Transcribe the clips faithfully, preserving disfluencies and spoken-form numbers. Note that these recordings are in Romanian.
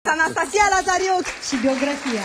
Anastasia Lazariuc și biografia.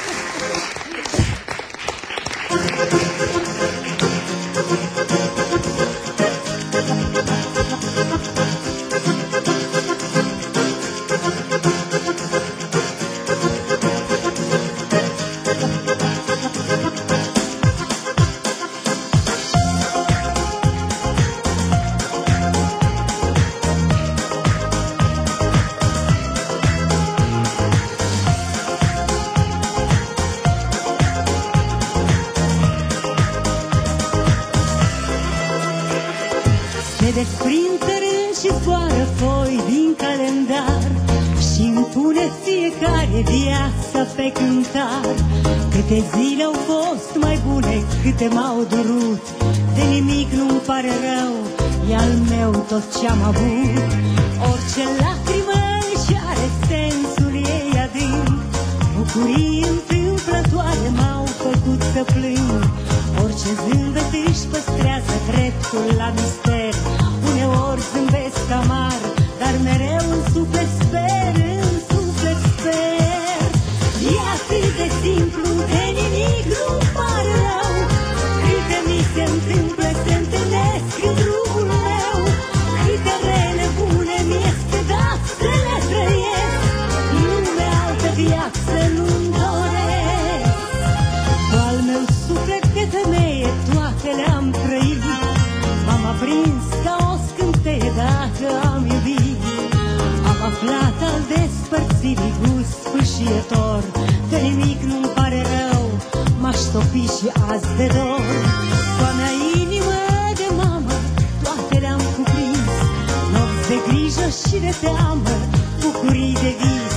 Se desprind tărâni și zboară foi din calendar și-mi pune fiecare viața pe cântar. Câte zile au fost mai bune, câte m-au durut, de nimic nu-mi pare rău, e al meu tot ce-am avut. Orice lacrimă își are sensul ei adânc, bucurii întâmplătoare m-au făcut să plâng. Orice zâmbet își păstrează dreptul la mister, uneori zâmbesc amar, dar mereu în suflet sper, în suflet sper. E atât de simplu, de nimic nu-mi pare rău, câte mi se întâmplă se întâlnesc în drumul meu, câte rele bune mi-este dat să le trăiesc, lume altă viață nu-mi doresc. Cu al meu suflet de femeie toate le-am trăit, m-am aprins ca o scânteie dacă am iubit. Am aflat al despărțirii gust sfâșietor, de nimic nu-mi pare rău, m-aș topi și azi de dor. Cu a mea inimă de mamă toate le-am cuprins, nopți de grijă și de teamă, bucurii de vis.